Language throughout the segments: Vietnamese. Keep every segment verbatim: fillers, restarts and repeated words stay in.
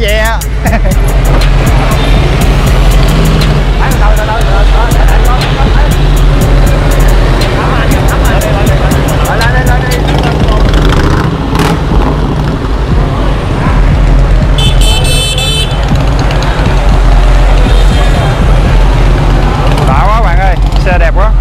ve. Đã quá bạn ơi, xe đẹp quá.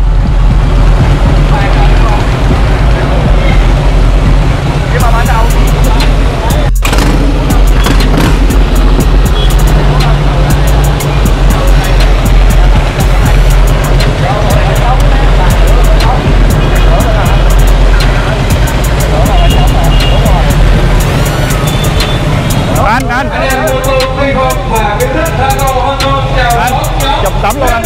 Anh anh anh chụp tấm luôn anh.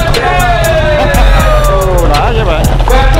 Đã chứ bạn.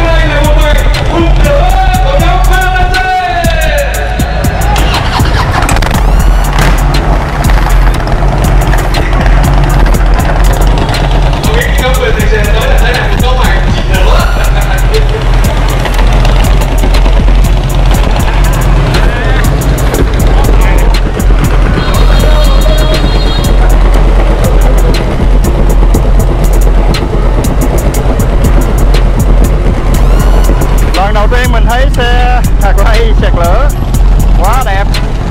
Lần đầu tiên mình thấy xe Harley sạc lửa quá đẹp.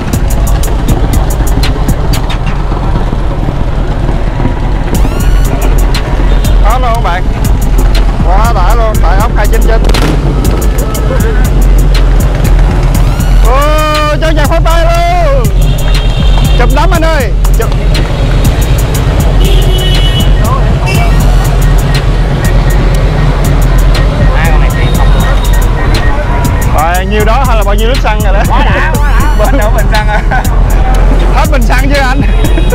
Đó luôn các bạn, quá đã luôn, tại ốc hai chín chín. Ô, cho nhạc pháo tay luôn, chụp lắm anh ơi, chụp. Rồi nhiêu đó hay là bao nhiêu lít xăng rồi đó? Quá đã, quá đã. Bên đâu bình xăng à? Hết bình xăng chứ anh.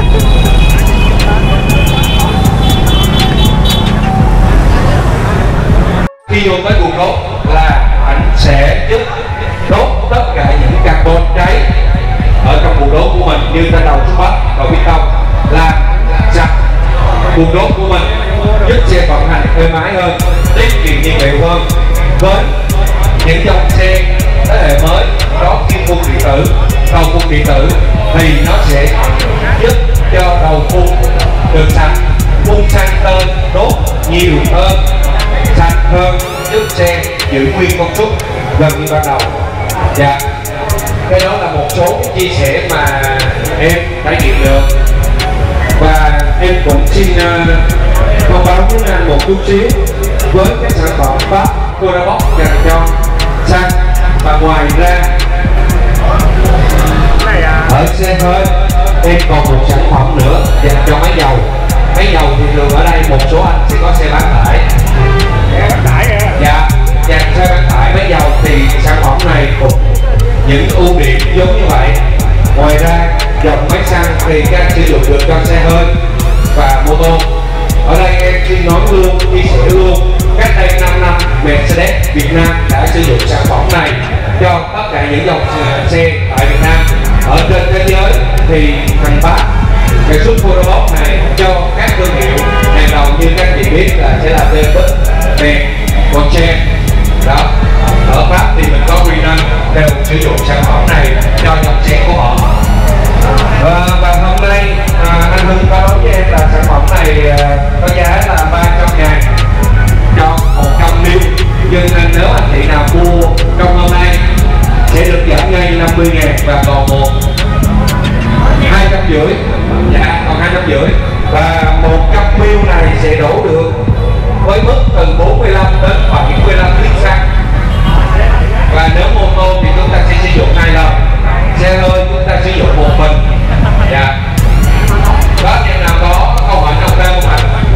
Khi vô tới cuộc đốt là anh sẽ giúp đốt tất cả những carbon cháy ở trong cuộc đốt của mình, như trên đầu xuống Bắc và biết không, làm sạch cuộc đốt của mình, giúp xe vận hành êm ái hơn, tiết kiệm nhiên liệu hơn. Với những dòng xe thế hệ mới có kim phun điện tử, đầu phun điện tử thì nó sẽ giúp cho đầu phun được sạch, phun sang tên đốt nhiều hơn, sạch hơn, giúp xe giữ nguyên công suất gần như ban đầu. Dạ, cái đó là một số cái chia sẻ mà em trải nghiệm được, và em cũng xin uh, thông báo với anh một chút xíu với cái sản phẩm Fast Codabox dành cho xăng. Và ngoài ra ở xe hơi em còn một sản phẩm nữa dành cho máy dầu. Máy dầu thì thường ở đây một số anh sẽ có xe bán tải. Bán tải hả? Dạ, dành xe bán tải máy dầu thì sản phẩm này cũng những ưu điểm giống như vậy. Ngoài ra dòng máy xăng thì các anh sử dụng được cho xe hơi và mô tô. Ở đây em xin nói luôn, chia sẻ luôn, cách đây năm năm Mercedes Việt Nam đã sử dụng sản phẩm này cho tất cả những dòng xe tại Việt Nam. Ở trên thế giới thì thằng bác cái suất Codabox này cho các thương hiệu hàng đầu như các chị biết là sẽ là David, Ben, Porsche. Đó, ở Pháp thì mình có Renault đều sử dụng sản phẩm này cho dòng xe của họ. Và, và hôm nay à, anh Hưng có nói với em là sản phẩm này à, có giá là ba trăm ngàn cho một trăm ml, nhưng nếu anh chị nào mua trong hôm nay sẽ được giảm ngay năm mươi ngàn và còn một hai trăm rưỡi. Dạ, còn hai trăm rưỡi. Và một trăm ml này sẽ đổ được với mức từ bốn mươi lăm đến bảy mươi lăm lít xăng. Và nếu mô tô thì chúng ta sẽ sử dụng hai lần, xe hơi chúng ta sử dụng một mình. Dạ. Đó, em nào có câu hỏi nào thêm không ạ?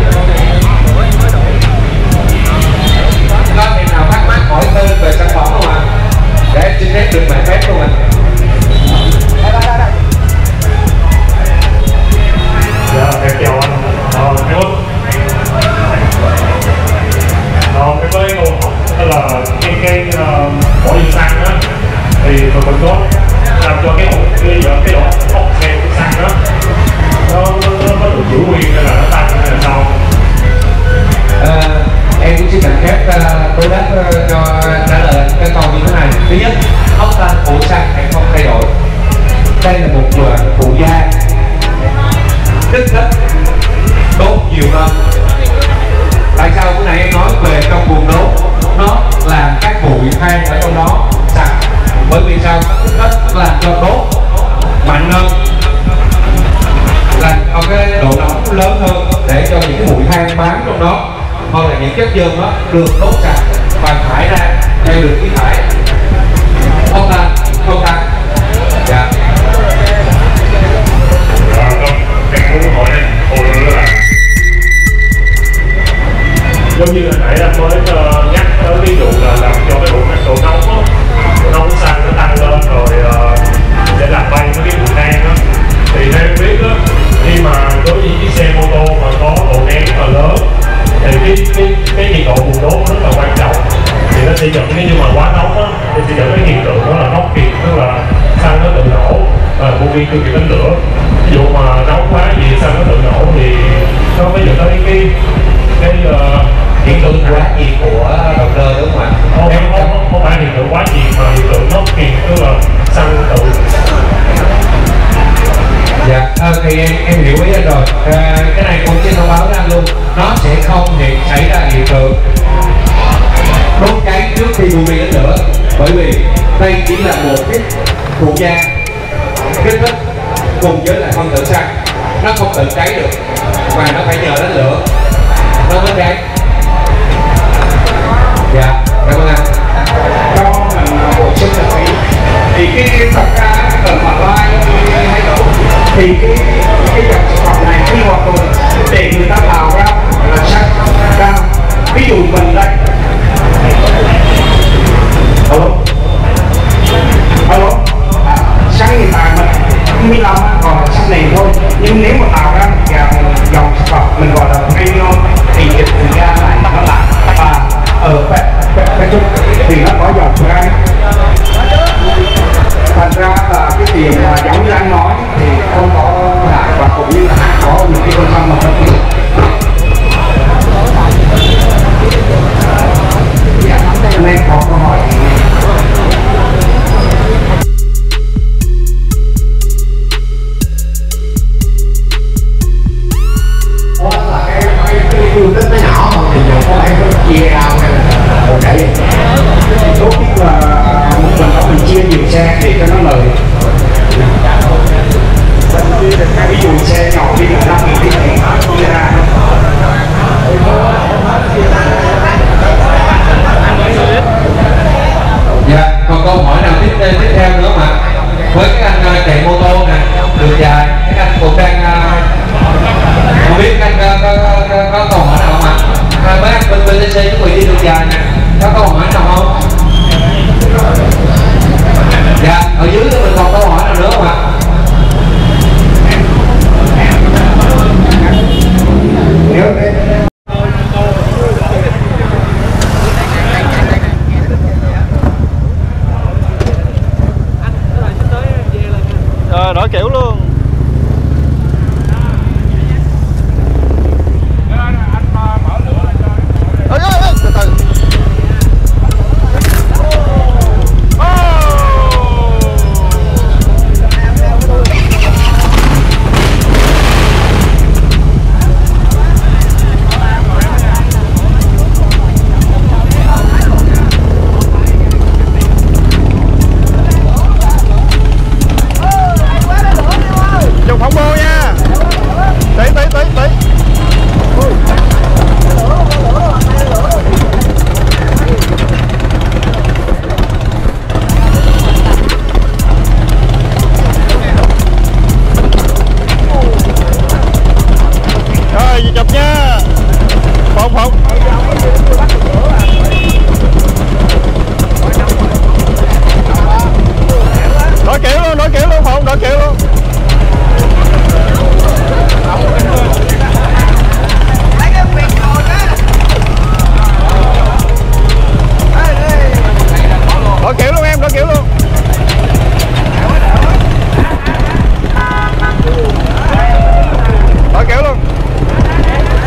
Có em nào thắc mắc hỏi tên về sản phẩm không ạ? Để em xin phép được mã phép không ạ? Dạ, em chào anh. Ờ, em út. Ờ, em có câu hỏi là cái cái uh, bỏ điện xăng á, thì tụi mình có làm cho cái cái cái độ ốc xe xăng đó những chất dơm đó được đốt sạch và thải ra theo đường khí thải. Không tăng, không tăng. Dạ. Dạ, em muốn hỏi anh cô nữa là giống như hồi nãy anh mới uh, nhắc tới ví dụ là làm cho cái độ độ nóng đó, độ nóng xăng nó tăng lên rồi uh, để làm bay cái bụi than đó, thì theo em biết đó, khi mà đối với chiếc xe mô tô mà có độ nén rất là lớn thì cái cái cái nhiệt độ bùn đốt rất là quan trọng, thì nó sẽ dẫn, nếu như mà quá nóng á thì sẽ dẫn cái hiện tượng đó là nóng kiệt, tức là xăng nó tự nổ và vô vi chưa kịp đánh lửa. Ví dụ mà nóng quá gì xăng nó tự nổ thì nó mới dẫn tới cái cái uh, hiện tượng quá nhiệt của động cơ đúng không ạ? Không, không, không, không phải hiện tượng quá nhiệt mà hiện tượng nóng kiệt, tức là xăng tự. Dạ, à, thì em em hiểu ý anh rồi. À, cái này cũng xin thông báo với anh luôn, nó sẽ không hiện xảy ra hiện tượng đốt cháy trước khi bùi vi đánh lửa, bởi vì đây chỉ là một cái phụ gia kích thích cùng với lại phân tử xăng, nó không tự cháy được và nó phải nhờ đánh lửa nó mới cháy. Dạ, cảm ơn anh. Cho mình bổ sung một tí thì cái, cái thật ra ở mặt lai hay đâu thì cái cái dòng sản phẩm này khi hoạt động để người ta tạo ra là xăng cao. Ví dụ mình đây, alo alo à, xăng hiện tại mình hai mươi lăm còn là xăng nền thôi, nhưng nếu mà tạo ra một dòng sản phẩm mình gọi là premium thì cái phụ gia này nó là và ở cái chút thì nó có dòng gai, thành ra là cái tiền mà giống như anh nói thì không có hại và cũng như là có những cái con xăng mà thật sự nên có câu hỏi là cái cái cái phương tích nó nhỏ hơn thì nhiều có em có chia ra hay là một cái tốt nhất là một mình đó mình chia nhiều xe thì cho nó lời. Ví dụ xe nhỏ đi là năm nghìn thì chia ra. Dạ, còn câu hỏi nào tiếp tiếp theo nữa mà với các anh uh, chạy mô tô nè, đường dài, các anh cũng đang uh, không biết các anh có, có, có, có câu hỏi nào không ạ? À, mấy anh bên bê tê xê chuẩn bị đi đường dài nè, có câu hỏi nào không? Dạ, ở dưới mình còn câu hỏi nào nữa không ạ? Rồi, đổi kiểu luôn. Ê, ê, ê, từ từ. Chụp phỏng bô nha. Tí tí tí tí. Rồi chụp nha. Phỏng phỏng. Đổi kiểu luôn, đổi kiểu luôn, phỏng đổi kiểu luôn. Đổi kiểu luôn em, đổi kiểu luôn. Đổi kiểu luôn.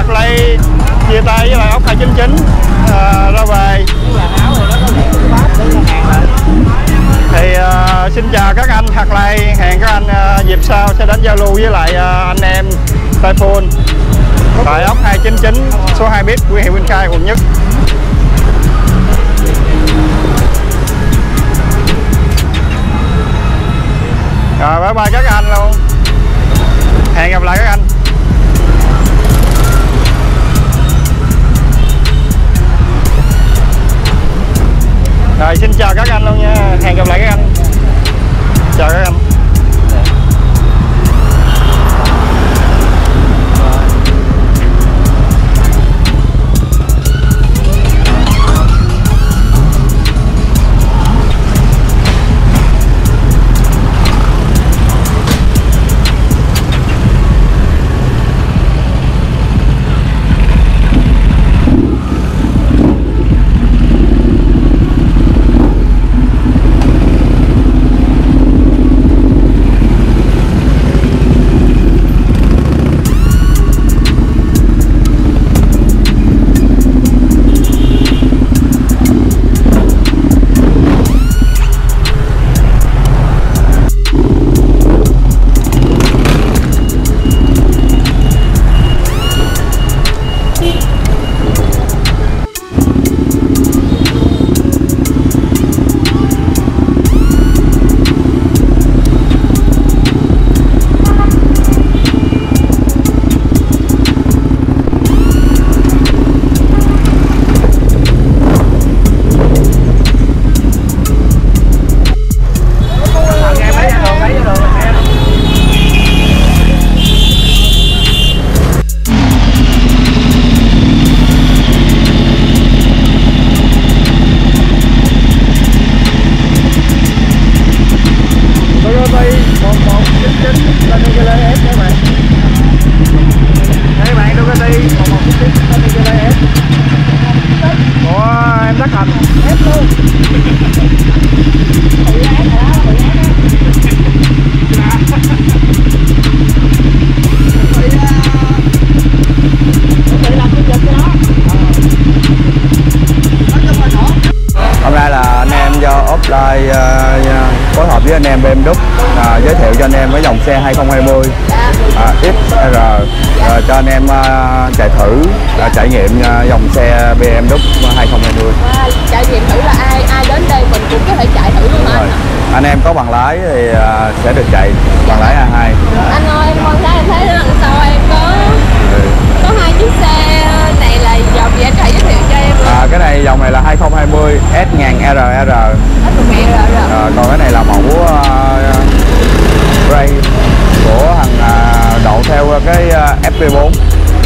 Play chia tay với lại ốc hai chín chín à, ra về. Thì uh, xin chào các anh Harley, hẹn các anh uh, dịp sau sẽ đến giao lưu với lại uh, anh em Typhoon tại ốc hai chín chín số hai bit của huyện Minh Khai, quận Nhất. Rồi bye bye các anh luôn, hẹn gặp lại các anh. Rồi xin chào các anh luôn nha, hẹn gặp lại các anh. Chào các anh. Offline uh, phối hợp với anh em bê em vê uh, giới thiệu cho anh em với dòng xe hai không hai không uh, ích rờ uh, cho anh em uh, chạy thử uh, trải nghiệm uh, dòng xe bê em vê hai không hai không. Wow, trải nghiệm thử là ai ai đến đây mình cũng có thể chạy thử luôn hả? Anh em có bằng lái thì uh, sẽ được chạy bằng lái A hai. Anh ơi, em quan sát em thấy đằng sau em có ừ. có hai chiếc xe này là dòng gì, anh có thể giới thiệu cho em? À, cái này dòng này là hai không hai không S một nghìn R R. À, còn cái này là mẫu uh, Ray của thằng uh, độ theo cái uh, ép pê bốn.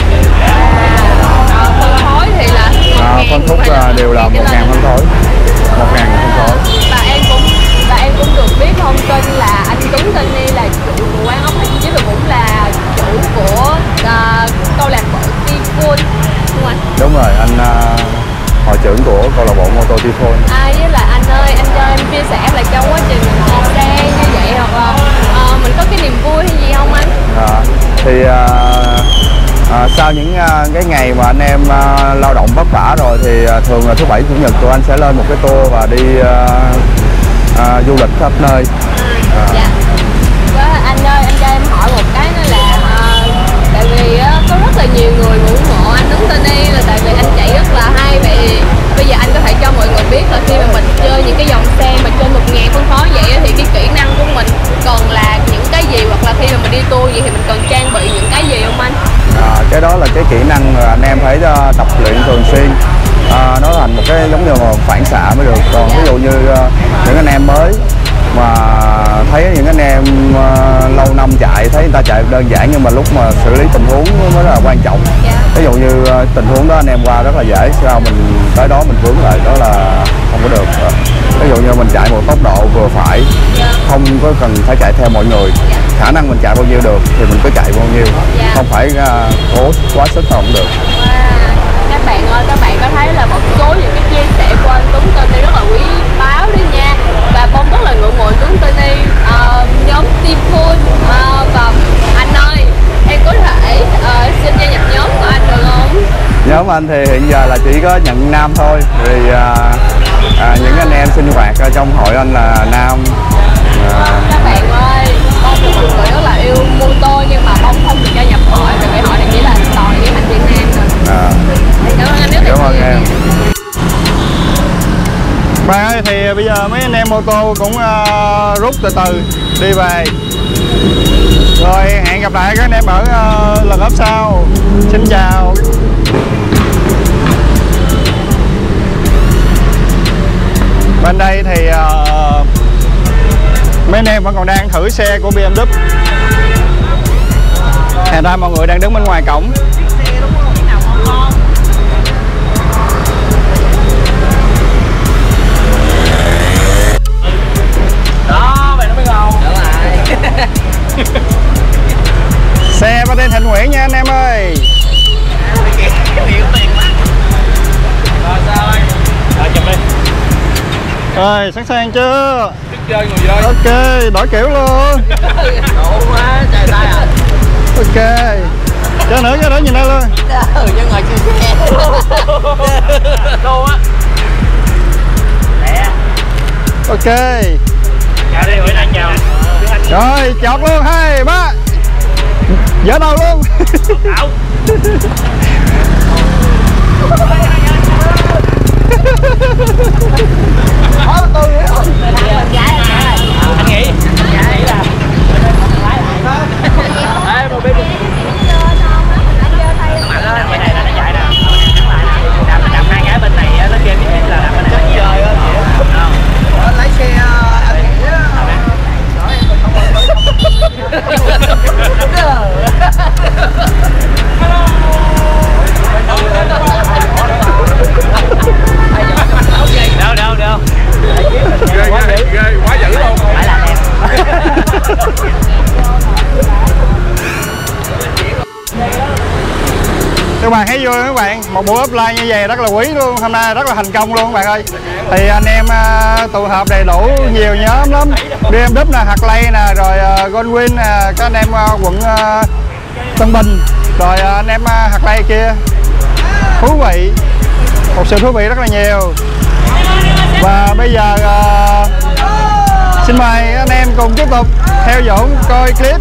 À, phân khối thì là à, phân khúc uh, đều là một ngàn phân khối, một ngàn phân khối. Và em cũng và em cũng được biết thông tin là anh Tuấn Tên Ni là chủ của quán ốc hai chín chín và cũng là chủ của uh, câu lạc bộ Typhoon, đúng không anh? Đúng rồi, anh uh, hội trưởng của câu lạc bộ mô tô Typhoon. À, với là anh ơi, anh cho em chia sẻ là trong quá trình mình đi xe như vậy hoặc là uh, mình có cái niềm vui hay gì không anh? À, thì uh, uh, sau những uh, cái ngày mà anh em uh, lao động vất vả rồi thì uh, thường là thứ bảy chủ nhật tụi anh sẽ lên một cái tour và đi uh, uh, du lịch khắp nơi. À, uh. Dạ. Và anh ơi, anh cho em hỏi một cái nữa là uh, tại vì uh, có rất là nhiều người ủng hộ anh Tuấn Tên Ni là tại vì anh chạy rất là hay. Vậy bây giờ anh có thể cho mọi người biết là khi mà mình chơi những cái dòng xe mà trên một ngàn phân khối vậy thì cái kỹ năng của mình còn là những cái gì, hoặc là khi mà mình đi tour vậy thì mình cần trang bị những cái gì không anh? À, cái đó là cái kỹ năng mà anh em phải uh, tập luyện thường xuyên, à, nó thành một cái giống như một phản xạ mới được. Còn ví dụ như uh, những anh em mới mà thấy những anh em uh, lâu năm chạy thấy người ta chạy đơn giản nhưng mà lúc mà xử lý tình huống mới là quan trọng. Ví dụ như uh, tình huống đó anh em qua rất là dễ, sau mình tới đó mình vướng lại đó là không có được. Ví dụ như mình chạy một tốc độ vừa phải, không có cần phải chạy theo mọi người, khả năng mình chạy bao nhiêu được thì mình cứ chạy bao nhiêu, không phải uh, cố quá sức không được. Các bạn ơi, các bạn có thấy là một số những cái chia sẻ của anh Tuấn Tên Ni rất là quý báu đi nha. Và Bông rất là ngưỡng mộ Tuấn Tên Ni, uh, nhóm Typhoon, uh, và anh ơi, em có thể uh, xin gia nhập nhóm của anh được không? Nhóm anh thì hiện giờ là chỉ có nhận nam thôi, vì à, à, những anh em sinh hoạt ở trong hội anh là nam. À, các bạn ơi, Bông là một người rất là yêu mô tô nhưng mà Bông không được gia nhập hội vì cái hội này chỉ là toàn những thành viên nam thôi. à. Cảm ơn anh rất Cảm ơn em. Bạn ơi, thì bây giờ mấy anh em mô tô cũng uh, rút từ từ đi về. Rồi hẹn gặp lại các anh em ở uh, lần ốp sau. Xin chào. Bên đây thì uh, mấy anh em vẫn còn đang thử xe của bê em vê. Thành ra mọi người đang đứng bên ngoài cổng. Đó, mày nó mới ngon. Đúng rồi. Xe có tên Thịnh Nguyễn nha anh em ơi. Rồi sao anh? Rồi chụp đi. Rồi sẵn sàng chưa? Biết chơi ngồi chơi. Ok, đổi kiểu luôn. Đủ quá, trời tay à. Ok. Cho nữa, cho nữa nhìn đây luôn. Ừ, cho ngồi chơi xe. Luôn á. Nè. Ok. Chào đi, bữa nay chào. Rồi, chọt luôn, hai, ba. Dỡ đầu luôn. Ảo. Khó tôi nữa rồi. Anh nghĩ. Anh nghĩ là. Ê, một bên. Mạnh lên, cái này là nó chạy nè. Đạp đạp hai cái bên này nó kia cái là đạp bên này. Chơi á. Không. Lái xe anh nghĩ á. Đâu đâu đâu. Ghê ghê ghê quá dữ luôn. Phải là em. Các bạn thấy vui không các bạn? Một buổi offline như vậy rất là quý luôn. Hôm nay rất là thành công luôn các bạn ơi. Thì anh em uh, tụ họp đầy đủ nhiều nhóm lắm. bê em vê nè, Harley nè, rồi uh, Goldwing nè, các anh em uh, quận uh, Tân Bình, rồi uh, anh em uh, Harley kia. Thú vị. Một sự thú vị rất là nhiều. Và bây giờ uh, xin mời anh em cùng tiếp tục theo dõi coi clip.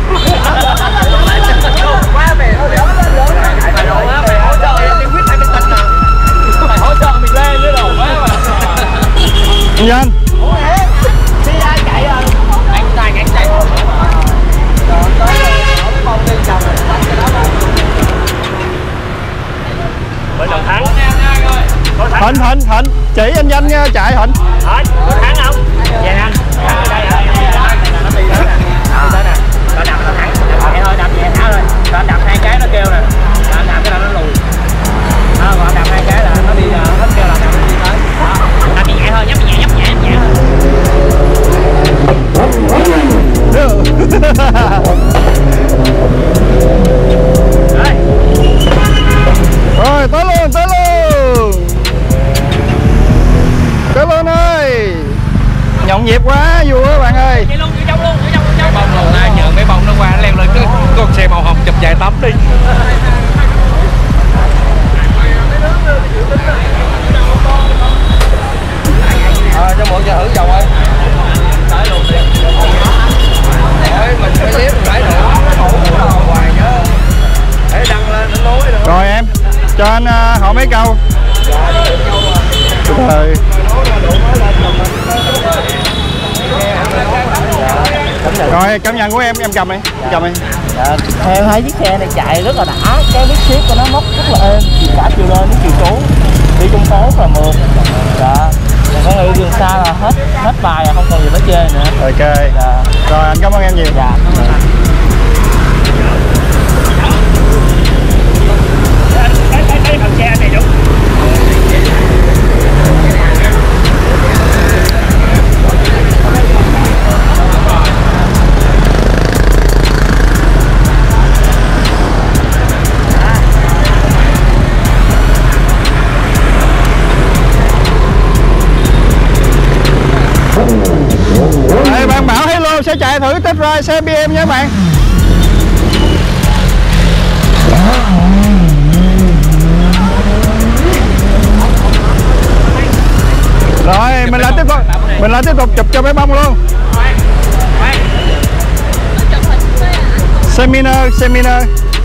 Quá mày hỗ trợ mày đồ á, mày hỗ trợ em đi quyết hai bên tình nè. Mày hỗ trợ mình lên nữa đồ quá mà. Anh Danh. Đi ai chạy rồi. Anh tài anh chạy. Rồi tới ở cái bông đi chồng rồi đánh cái đó đó. Mới lần thắng. Thịnh, Thịnh, Thịnh, chỉ anh Danh nha, chạy Thịnh. Thôi, có thắng không? Dạ anh. Thắng ở đây hả? Nó đi tới nè. Đi tới nè. Nó đạp nó thắng. Vậy thôi, đạp nhẹ tháo thôi. Nó đạp hai cái nó kêu nè. Nó đạp cái là nó lùi. Đó, còn đạp hai cái là nó đi, nó kêu là đạp nó đi tới. Đó. Đạp nhẹ thôi, nhấp nhẹ, nhấp nhẹ, nhẹ thôi. Rồi. Rồi, tới luôn, tới luôn. Tới luôn ơi. Nhộn nhịp quá, vui quá bạn ơi. Chạy luôn, chạy trong luôn, chạy trong, chạy trong. Bông lần này nhờ mấy bông nó qua nó leo lên cái con xe màu hồng chụp vài tấm đi. À, cho mượn cho thử dầu ơi. Tới luôn đi. Rồi mình phải liếp phải đủ đủ hoài chứ. Để đăng lên nó nối được. Rồi em, cho anh uh, hỏi mấy câu. Rồi. Rồi cảm nhận của em, em cầm đi, em cầm đi. Dạ, em thấy chiếc xe này chạy rất là đã, cái biết ship của nó móc rất là êm, cả chiều lên đến chiều xuống, đi trong phố rất là mượt. Dạ, còn có người đường xa là hết hết bài là không còn gì phải chê nữa. Ok. Dạ. Rồi anh cảm ơn em nhiều. Dạ, cảm ơn anh. Cái cái cái thằng xe này đúng. Đây bạn Bảo hello sẽ chạy thử test drive xe bê em nha các bạn. Mình lại tiếp tục chụp cho bé bông luôn. Seminar, seminar.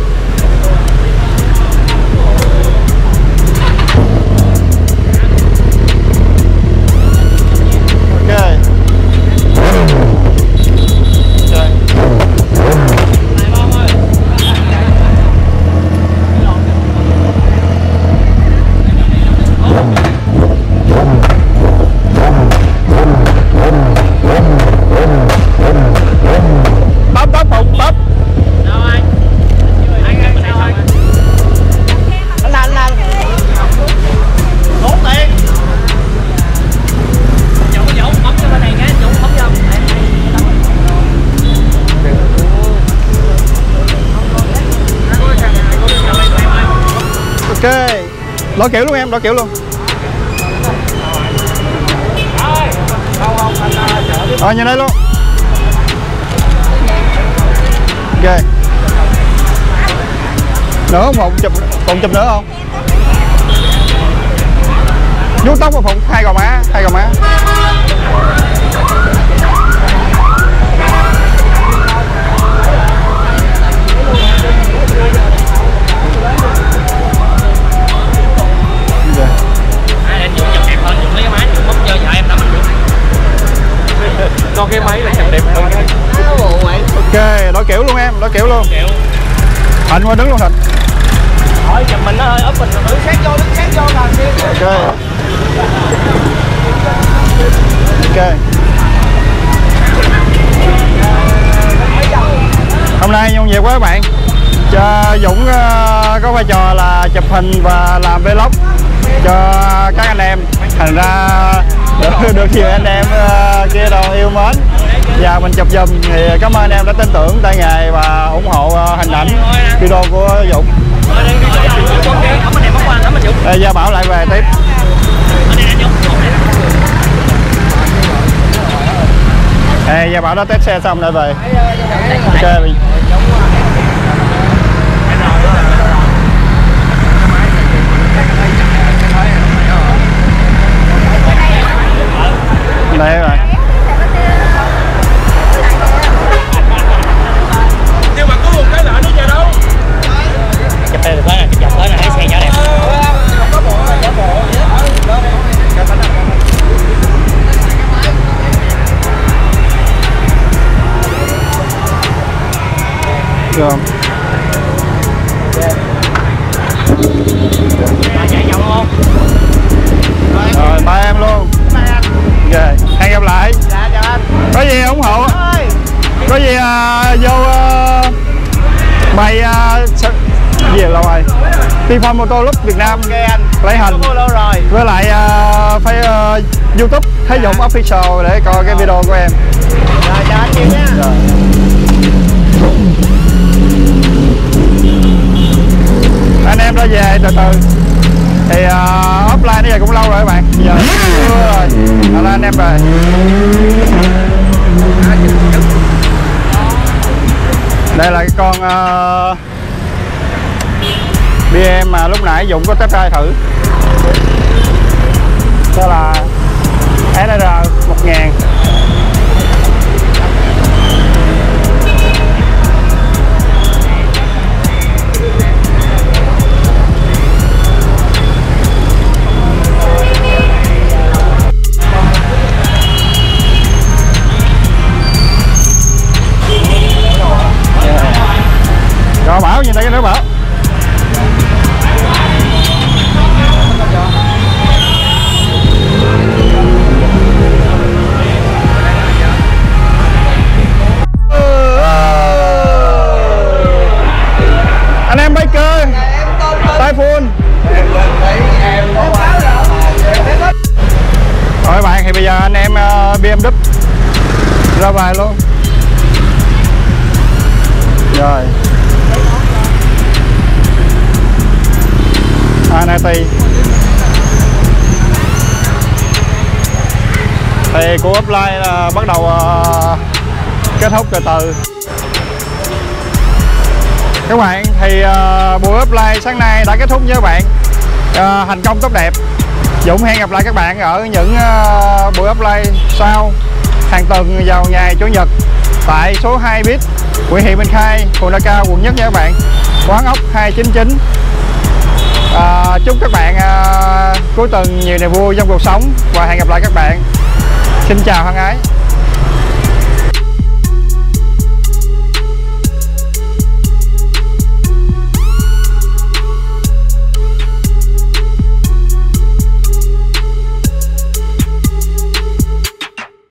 Ok. Bắp bắp Phụng bắp. Ok, đổi kiểu luôn em, đổi kiểu luôn. Rồi nhìn đây luôn. Ok. Nữa không Phụng, chụp Phụng chụp nữa không? Vuốt tóc của Phụng, hai gò má, hai gò má. Con cái máy là chụp đẹp hơn. Ok, đổi kiểu luôn em, đổi kiểu luôn. Thịnh qua đứng luôn Thịnh. Thôi chụp mình nó hơi ốp mình rồi, đứng sát vô, đứng sát vô là siêu. Ok. Ok. Hôm nay nhộn nhịp quá các bạn. Cho Dũng uh, có vai trò là chụp hình và làm vlog cho các anh em. Thành ra được, được nhiều anh em uh, kia đồ yêu mến và mình chụp giùm thì cảm ơn anh em đã tin tưởng tay nghề và ủng hộ uh, hình ảnh video của Dũng. Đây, Gia Bảo lại về tiếp. Ê, Gia Bảo đã test xe xong lại về. Ok. Đây rồi. Nhưng mà có một cái lỡ nó giờ đâu. Chụp đây được hết, chụp hết là thấy xe nhỏ đẹp. Được. Chạy vòng không? Rồi, ba em luôn. Ok, hẹn gặp lại. Dạ, chào anh. Có gì ủng hộ. Có gì uh, vô uh, bài uh, gì lâu rồi. T-Phone Moto Club Việt Nam. Ok anh. Lấy hình. Lâu rồi. Với lại uh, phải uh, YouTube Thế Dũng Official để coi cái video của em. Rồi, chào anh nhiều nha. Rồi. Anh em đã về từ từ. Thì uh, offline bây giờ cũng lâu rồi các bạn. Giờ rồi. Là anh em về. Đây là cái con uh, bê em mà lúc nãy Dũng có test drive thử. Đó là ét rờ một nghìn. Rồi Bảo nhìn đây cái nữa Bảo. Anh em biker Typhoon. Rồi bạn thì bây giờ anh em uh, bê em vê ra bài luôn. Rồi en i tê thì của upline là bắt đầu uh, kết thúc từ từ các bạn. Thì uh, buổi upline sáng nay đã kết thúc với các bạn uh, thành công tốt đẹp. Dũng hẹn gặp lại các bạn ở những uh, buổi offline sau hàng tuần vào ngày Chủ nhật tại số hai Bit, Nguyễn Thị Minh Khai, phường Đa Cao, quận Nhất nha các bạn. Quán ốc hai chín chín. À, chúc các bạn uh, cuối tuần nhiều niềm vui trong cuộc sống và hẹn gặp lại các bạn. Xin chào thân ái.